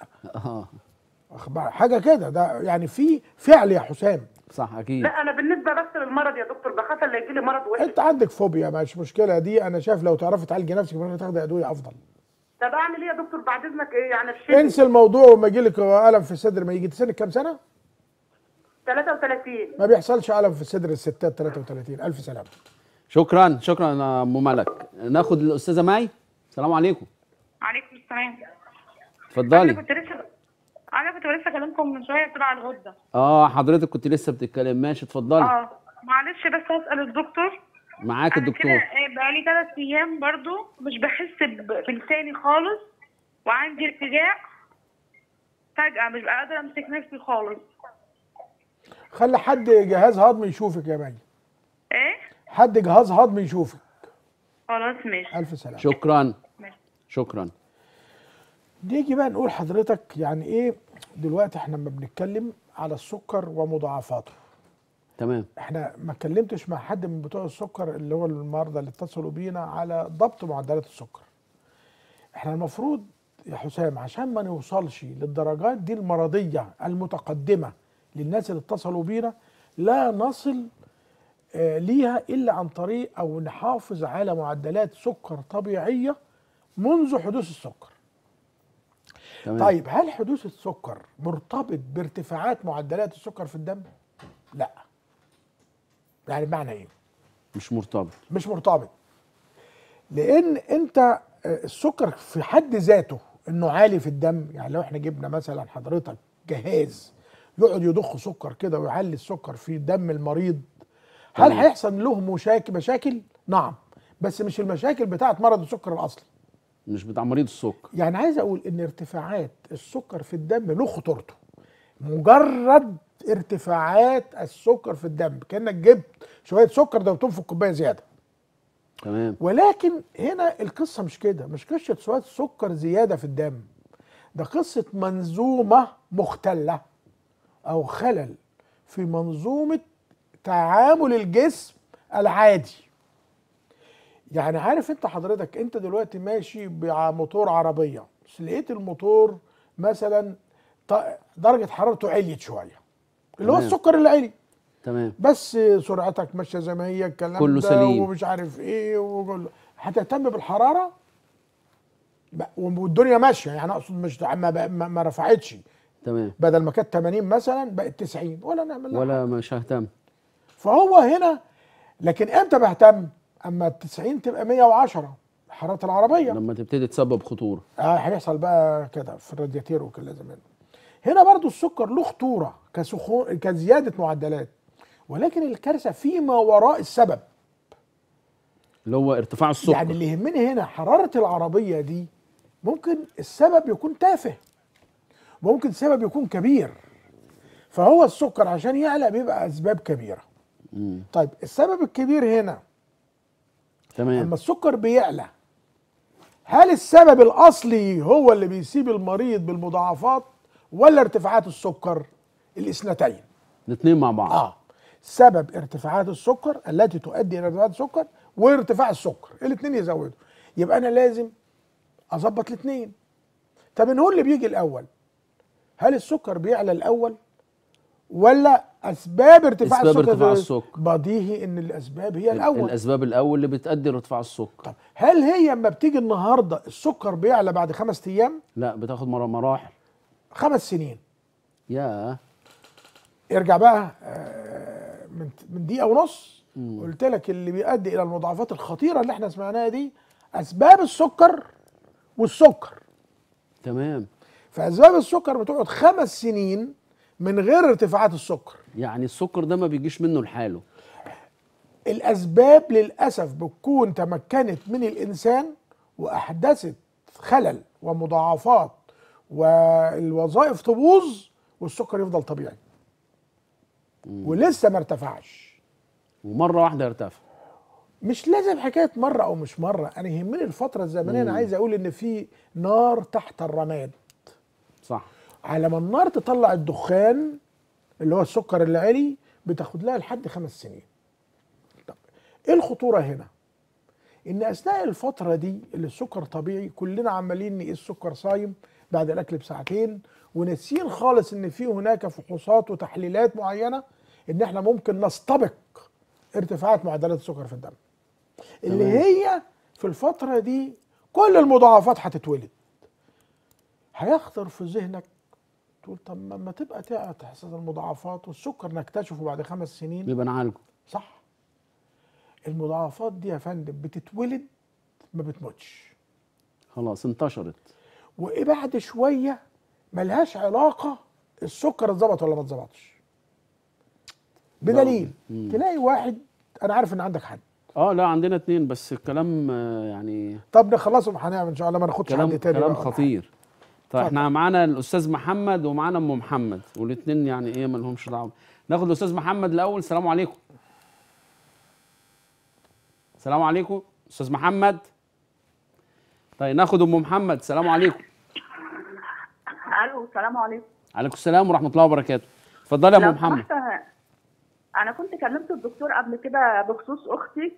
حاجه كده، ده يعني في فعل يا حسام. صح اكيد. لا انا بالنسبه بس للمرض يا دكتور بخاف لا يجي لي مرض وحش. انت عندك فوبيا مش مشكله دي، انا شايف لو تعرفي تعالجي نفسك من غير تاخدي ادويه افضل. طب اعمل ايه يا دكتور بعد اذنك؟ ايه يعني الشيء؟ انسى الموضوع وما يجي لك الم في الصدر. ما يجي سنك كام سنه؟ 33. ما بيحصلش الم في الصدر الستات 33. الف سلامه. شكرا شكرا يا ام ملك. ناخد الاستاذه مي. السلام عليكم. وعليكم السلام. اتفضلي. انا كنت لسه كلامكم من شويه طلع الغده. حضرتك كنت لسه بتتكلم. ماشي اتفضلي. معلش بس اسال الدكتور. معاك الدكتور. انا كده بقالي 3 ايام برضو مش بحس بلساني خالص، وعندي ارتجاع فجأة، مش قادره امسك نفسي خالص. خلي حد جهاز هضمي يشوفك يا مي. ايه؟ حد جهاز هضمي يشوفك. خلاص ماشي. الف سلامه. شكرا. ماشي. شكرا. نيجي بقى نقول حضرتك يعني ايه دلوقتي احنا لما بنتكلم على السكر ومضاعفاته. تمام. احنا ما اتكلمتش مع حد من بتوع السكر اللي هو المرضى اللي اتصلوا بينا على ضبط معدلات السكر. احنا المفروض يا حسام عشان ما نوصلش للدرجات دي المرضية المتقدمة للناس اللي اتصلوا بينا، لا نصل ليها الا عن طريق او نحافظ على معدلات سكر طبيعية منذ حدوث السكر. تمام. طيب هل حدوث السكر مرتبط بارتفاعات معدلات السكر في الدم؟ لا. يعني بمعنى ايه؟ مش مرتبط. مش مرتبط، لان انت السكر في حد ذاته انه عالي في الدم. يعني لو احنا جبنا مثلا حضرتك جهاز يقعد يضخ سكر كده ويعلي السكر في دم المريض، هل هيحصل له مشاكل؟ نعم، بس مش المشاكل بتاعت مرض السكر الاصلي، مش بتاع مريض السكر. يعني عايز اقول ان ارتفاعات السكر في الدم له خطورته. مجرد ارتفاعات السكر في الدم كانك جبت شويه سكر دوبتهم في الكوبايه زياده. تمام. ولكن هنا القصه مش كده، مش قصه شويه سكر زياده في الدم، ده قصه منظومه مختله او خلل في منظومه تعامل الجسم العادي. يعني عارف انت حضرتك، انت دلوقتي ماشي بموتور عربيه، بس لقيت الموتور مثلا درجه حرارته عليت شويه، اللي هو السكر اللي علي. تمام. بس سرعتك ماشيه زي ما هي، الكلام كله ده سليم، ومش عارف ايه هتهتم بالحراره والدنيا ماشيه، يعني اقصد مش ما رفعتش. تمام. بدل ما كانت 80 مثلا بقت 90 ولا نعمل لها ولا حاجة. مش ههتم. فهو هنا، لكن امتى بهتم؟ اما ال 90 تبقى 110 حراره العربيه، لما تبتدي تسبب خطوره. هيحصل بقى كده في الرادياتير وكده زمان. هنا برضو السكر له خطوره كزياده معدلات، ولكن الكارثه فيما وراء السبب، اللي هو ارتفاع السكر. يعني اللي يهمني هنا حراره العربيه دي، ممكن السبب يكون تافه، ممكن السبب يكون كبير. فهو السكر عشان يعلى بيبقى اسباب كبيره. طيب السبب الكبير هنا، تمام، لما السكر بيعلى، هل السبب الاصلي هو اللي بيسيب المريض بالمضاعفات ولا ارتفاعات السكر؟ الاثنتين، الاثنين مع بعض. سبب ارتفاعات السكر التي تؤدي الى ارتفاعات السكر وارتفاع السكر، الاثنين يزودوا. يبقى انا لازم اظبط الاثنين. طب هو اللي بيجي الاول، هل السكر بيعلى الاول ولا اسباب ارتفاع السكر؟ بديهي ان الاسباب هي الاول. الاسباب الاول اللي بتؤدي لارتفاع السكر. طب هل هي اما بتيجي النهارده السكر بيعلى بعد 5 ايام؟ لا، بتاخد مراحل. 5 سنين. يا ارجع بقى من دقيقه ونص، قلت لك اللي بيؤدي الى المضاعفات الخطيره اللي احنا سمعناها دي اسباب السكر والسكر. تمام. فاسباب السكر بتقعد 5 سنين من غير ارتفاعات السكر. يعني السكر ده ما بيجيش منه لحاله. الاسباب للاسف بتكون تمكنت من الانسان واحدثت خلل ومضاعفات والوظائف تبوظ والسكر يفضل طبيعي ولسه ما ارتفعش، ومره واحده يرتفع. مش لازم حكايه مره او مش مره، انا يهمني الفتره الزمنيه. انا عايز اقول ان في نار تحت الرماد. صح. على ما النار تطلع الدخان اللي هو السكر اللي عالي بتاخد لها لحد 5 سنين. طب ايه الخطوره هنا؟ ان اثناء الفتره دي اللي السكر طبيعي كلنا عمالين نقيس السكر صايم بعد الاكل بساعتين، وناسيين خالص ان في هناك فحوصات وتحليلات معينه ان احنا ممكن نستبق ارتفاعات معدلات السكر في الدم، اللي هي في الفتره دي كل المضاعفات هتتولد. هيخطر في ذهنك تقول طب ما تبقى تحصل المضاعفات والسكر نكتشفه بعد 5 سنين يبقى نعالجه. صح. المضاعفات دي يا فندم بتتولد ما بتموتش، خلاص انتشرت، وبعد شويه ملهاش علاقه السكر اتظبط ولا ما اتظبطش. بدليل تلاقي واحد، انا عارف ان عندك حد. لا، عندنا 2 بس الكلام يعني. طب نخلصهم هنعمل ان شاء الله، ما ناخدش حد تاني. كلام خطير. طيب احنا معانا الاستاذ محمد ومعانا ام محمد، والاثنين يعني ايه ما لهمش دعوه. ناخد الاستاذ محمد الاول. السلام عليكم. السلام عليكم استاذ محمد. طيب ناخد ام محمد. السلام عليكم. الو السلام عليكم. عليكم السلام ورحمه الله وبركاته. اتفضلي يا ام محمد. انا كنت كلمت الدكتور قبل كده بخصوص اختي.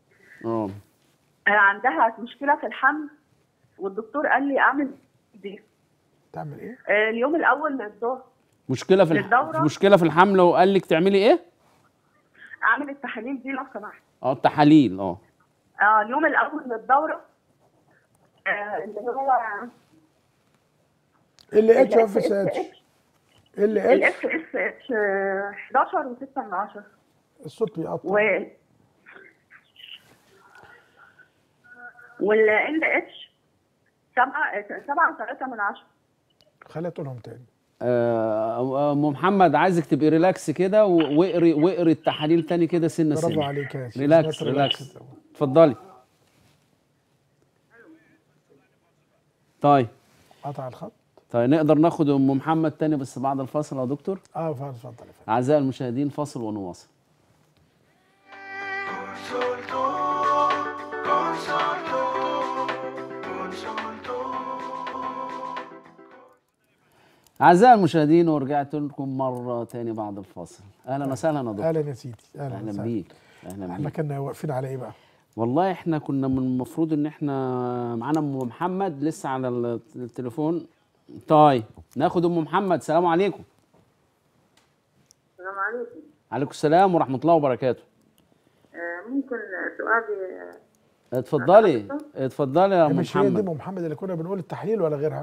عندها مشكله في الحمل، والدكتور قال لي اعمل دي. تعمل ايه؟ اليوم الاول للدوره. مشكله في الحمل، وقال لك تعملي ايه؟ اعمل التحاليل دي لو سمحت. التحاليل. اليوم الاول للدوره اللي هو اللي اتش اف اس اتش، الاف اس اتش 11 و6 من 10. الصوت بيقطع. والال اتش 7.3. خليها تقولهم تاني. ام محمد عايزك تبقي ريلاكس كده واقري التحاليل تاني كده سنه سنه. برافو عليك يا سيدي. ريلاكس. اتفضلي. طيب قطع الخط. طيب نقدر ناخد ام محمد تاني بس بعد الفاصل يا دكتور؟ اتفضل. اعزائي المشاهدين فاصل ونواصل. أعزائي المشاهدين ورجعت لكم مرة تاني بعد الفاصل. أهلا وسهلا يا دكتور. أهلا يا سيدي. أهلا بيك. احنا كنا واقفين على إيه بقى؟ والله احنا كنا من المفروض إن احنا معانا أم محمد لسه على التليفون. طيب ناخد أم محمد. السلام عليكم. السلام عليكم. عليكم السلام ورحمة الله وبركاته. ممكن سؤالي؟ اتفضلي يا أم محمد. مش هي دي أم محمد اللي كنا بنقول التحليل ولا غيرها؟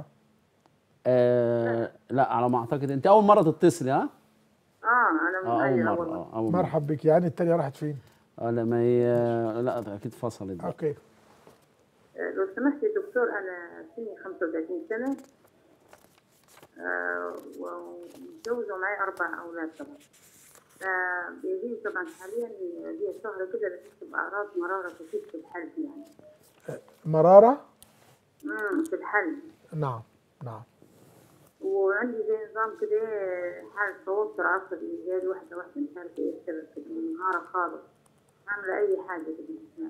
لا على ما اعتقد انت اول مره تتصلي. ها انا اول مره. مرحب بك. يعني الثانيه راحت فين؟ لا ما هي لا اكيد فصلت. اوكي. لو سمحت يا دكتور، انا سني 35 سنه ومتجوزه ومعي 4 اولاد طبعا. بيجيني طبعا حاليا لي شهر كده بحس باعراض مراره كتير في الحلق يعني. مراره؟ في الحلق. نعم. وعندي زي نظام كده حالة توتر عصبي زي واحدة مش عارفة ايه السبب كده، منهارة خالص، عاملة أي حاجة كده.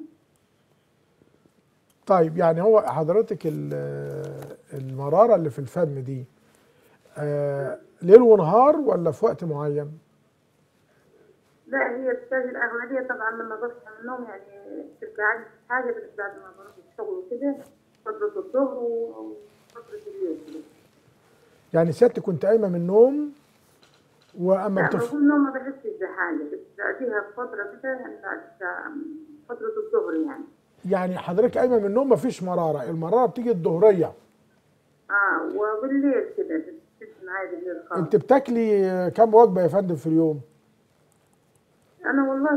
طيب يعني هو حضرتك المرارة اللي في الفم دي ليل ونهار ولا في وقت معين؟ لا هي بتجي الأغلبية طبعا لما بصحى من النوم، يعني بتبقى عندي حاجة بس بعد ما بروح الشغل وكده فترة الظهر وفترة الليل كده. يعني سيادتك كنت قايمه من النوم واما لا بقوم النوم ما بحسش بحاجه، بس بعديها بفتره كده يعني بعد فتره الظهر يعني. يعني حضرتك قايمه من النوم مفيش مراره، المراره بتيجي الظهريه. وبالليل كده بتحس معايا بالليل خالص. انت بتاكلي كام وجبه يا فندم في اليوم؟ انا والله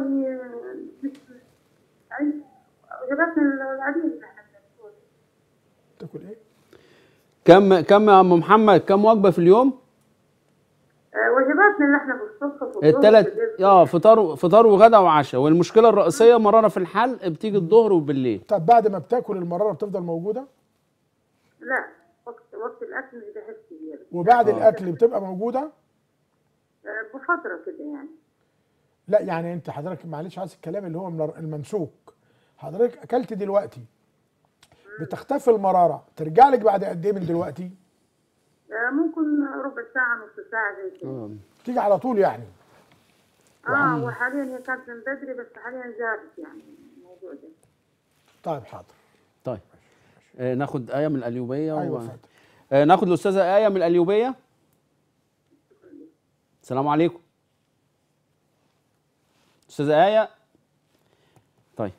وجباتنا العاديه اللي احنا بناكلها. تاكل ايه؟ كم يا ام محمد كم وجبه في اليوم؟ وجباتنا اللي احنا بالصبح الثلاث فطار وغدا وعشاء، والمشكله الرئيسيه مراره في الحلق بتيجي الظهر وبالليل. طب بعد ما بتاكل المراره بتفضل موجوده؟ لا وقت الاكل مش بحس بيها. وبعد الاكل بتبقى موجوده؟ بفتره كده يعني. لا يعني انت حضرتك معلش عايز الكلام اللي هو الممسوك. حضرتك اكلت دلوقتي بتختفي المراره، ترجع لك بعد قد ايه من دلوقتي؟ ممكن ربع ساعه نص ساعه زي كده. تيجي على طول يعني؟ وحاليا هي كانت من بدري بس حاليا زادت يعني الموضوع ده. طيب حاضر. طيب ناخد آية من القليوبية. ايوه ناخد الأستاذة آية من القليوبية. السلام عليكم أستاذة آية. طيب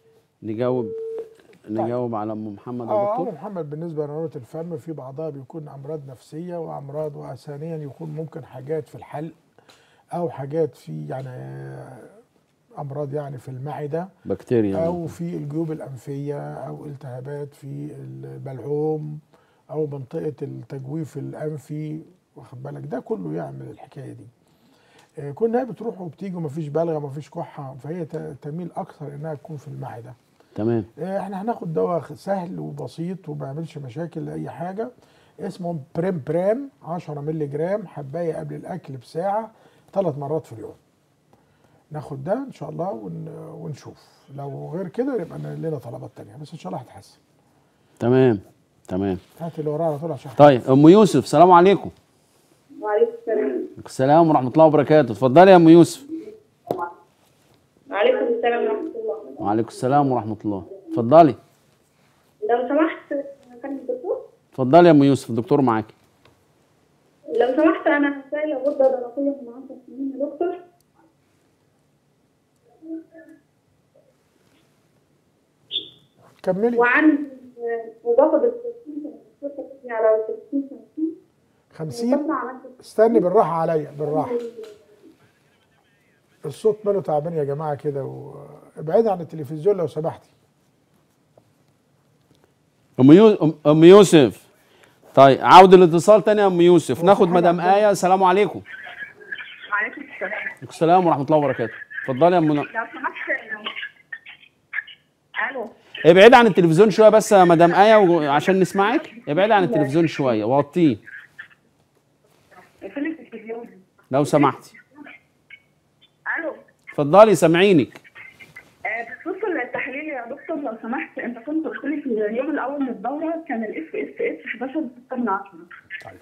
نجاوب على ام محمد يا دكتور. ام محمد بالنسبه لمراره الفم في بعضها بيكون امراض نفسيه وامراض، وثانيا يكون ممكن حاجات في الحلق او حاجات في يعني امراض يعني في المعده بكتيريا او في الجيوب الانفيه او التهابات في البلعوم او منطقه التجويف الانفي، واخد بالك ده كله يعمل الحكايه دي. كونها بتروح وبتيجي ومفيش بلغه ومفيش كحه، فهي تميل اكثر انها تكون في المعده. تمام. احنا هناخد دواء سهل وبسيط وما بيعملش مشاكل لاي حاجه، اسمه بريم 10 مللي جرام حبايه قبل الاكل بساعه 3 مرات في اليوم. ناخد ده ان شاء الله ونشوف، لو غير كده يبقى لنا طلبات تانية، بس ان شاء الله هتحسن. تمام. هات اللي وراها على طول عشان طيب ام يوسف. السلام عليكم. وعليكم السلام. وعليكم السلام ورحمه الله وبركاته. اتفضلي يا ام يوسف. وعليكم السلام ورحمه الله. وعليكم السلام ورحمه الله. اتفضلي. لو سمحت كان الدكتور. اتفضلي يا ام يوسف الدكتور معاكي. لو سمحت انا شايله غده درقيه من 10 سنين يا دكتور. كملي. وعندي وباخد الكورتين على 50. استني بالراحه عليا بالراحه. الصوت ماله تعبان يا جماعه كده، وابعدي عن التلفزيون لو سمحتي. ام يوسف، طيب عاود الاتصال تاني يا ام يوسف. ناخد مدام آية. السلام عليكم. وعليكم السلام. وعليكم السلام ورحمة الله وبركاته. اتفضلي يا ام. لو سمحت. الو. ابعدي عن التلفزيون شوية بس يا مدام آية عشان نسمعك. ابعدي عن التلفزيون شوية وطيه فين التلفزيون؟ لو سمحتي. الو. اتفضلي سامعينك. بخصوص التحليل يا دكتور لو سمحت، انت كنت قلت لي في اليوم الاول من الدوره كان الاف اس اتش 11.6. طيب.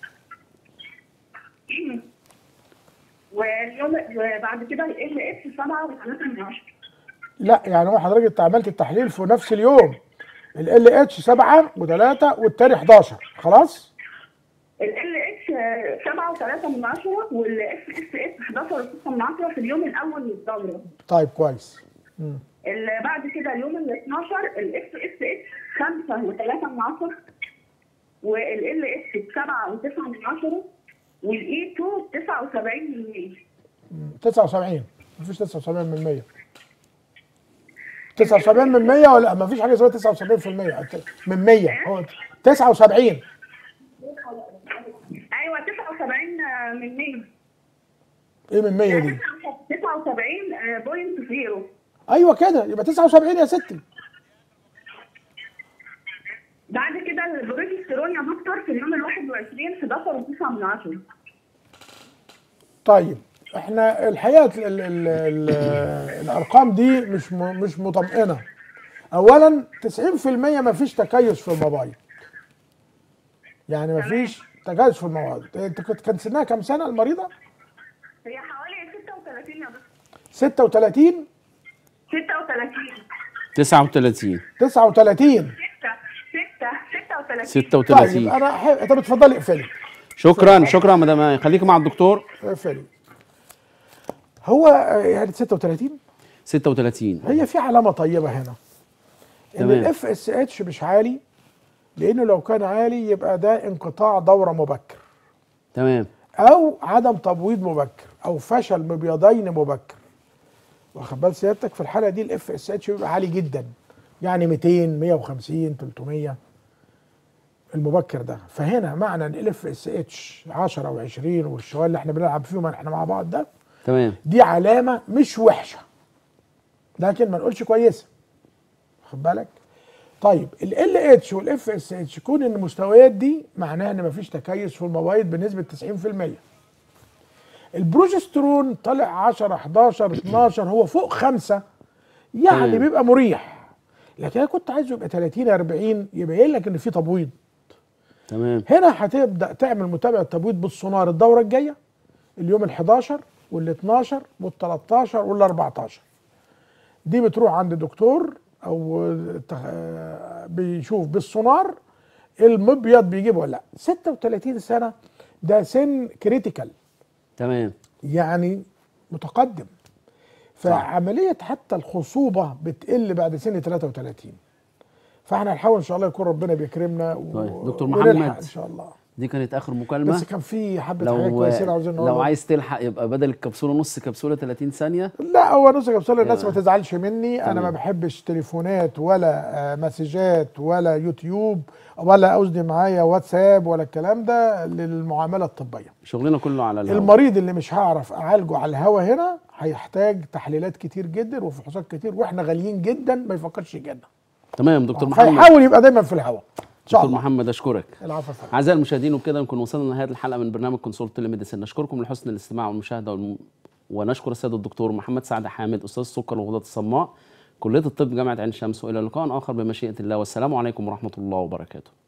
واليوم وبعد كده ال اتش 7.3. لا يعني هو حضرتك انت عملت التحليل في نفس اليوم، ال اتش 7.3 والتاني 11 خلاص؟ ال اتش 7.3 والاف اس اتش 11.6 في اليوم الاول من الدوره. طيب كويس. بعد كده اليوم ال 12 الاف اس اتش 5.3 والال اتش 7.9 والاي 2 79%. 79 مفيش 79%. 79% ولا مفيش حاجه اسمها 79% من 100 هو 79. ايوه 79 من 100. ايه من 100 دي؟ 79.0. ايوه كده يبقى 79 يا ستي. بعد كده البروجسترون يا دكتور في اليوم ال 21 11.9. طيب احنا الحقيقه الارقام دي مش مطمئنه. اولا 90% ما فيش تكيس في المبايض. يعني ما فيش تكيس في المبايض. انت كان سنها كام سنه المريضه؟ هي حوالي 36 يا دكتور. 36 39 39 36. طيب انا طب اتفضلي اقفلي. شكرا شكرا يا مدام آية. خليكي مع الدكتور. اقفلي. هو يعني 36 هي في علامه طيبه هنا ان الاف اس اتش مش عالي، لانه لو كان عالي يبقى ده انقطاع دوره مبكر. تمام. او عدم تبويض مبكر او فشل مبيضين مبكر. واخد بال سيادتك؟ في الحاله دي الاف اس اتش بيبقى عالي جدا، يعني 200 150 300 المبكر ده. فهنا معنى ان الاف اس اتش 10 و20 والشوال اللي احنا بنلعب فيهم احنا مع بعض ده تمام، دي علامه مش وحشه لكن ما نقولش كويسه. واخد بالك؟ طيب ال اتش والاف اس اتش كون ان المستويات دي معناها ان مفيش تكيس في المبايض بنسبه 90%. البروجسترون طلع 10 11 12 هو فوق 5 يعني بيبقى مريح. لكن انا كنت عايزه يبقى 30 40 يبين لك ان في تبويض. تمام. هنا هتبدا تعمل متابعه تبويض بالسونار الدوره الجايه اليوم ال 11 وال 12 وال 13 وال 14. دي بتروح عند دكتور او بيشوف بالسونار المبيض بيجيب ولا لا. 36 سنه ده سن كريتيكال. تمام. يعني متقدم. فعمليه حتى الخصوبه بتقل بعد سن 33. فاحنا هنحاول ان شاء الله يكون ربنا بيكرمنا طيب دكتور محمد ان شاء الله. دي كانت اخر مكالمه، بس كان في حبه حاجات كويسين عاوزين نقولها. لو عايز تلحق يبقى بدل الكبسوله نص كبسوله 30 ثانيه. لا هو نص كبسوله الناس ما تزعلش مني. انا ما بحبش تليفونات ولا مسجات ولا يوتيوب ولا قصدي معايا واتساب ولا الكلام ده للمعامله الطبيه. شغلنا كله على الهوا. المريض اللي مش هعرف اعالجه على الهوا هنا هيحتاج تحليلات كتير جدا وفحوصات كتير واحنا غاليين جدا ما يفكرش يجينا. تمام دكتور محمد. فيحاول يبقى دايما في الهوا. دكتور محمد اشكرك. العفو. اعزائي المشاهدين وبكده نكون وصلنا لنهايه الحلقه من برنامج كونسولت تيليميديسين. نشكركم لحسن الاستماع والمشاهده ونشكر السيد الدكتور محمد سعد حامد استاذ السكر والغدد الصماء كليه الطب جامعه عين شمس، والى لقاء اخر بمشيئه الله، والسلام عليكم ورحمه الله وبركاته.